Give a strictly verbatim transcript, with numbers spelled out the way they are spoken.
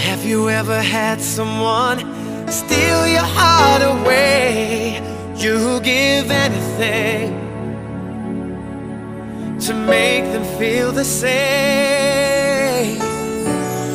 Have you ever had someone steal your heart away? You give anything to make them feel the same.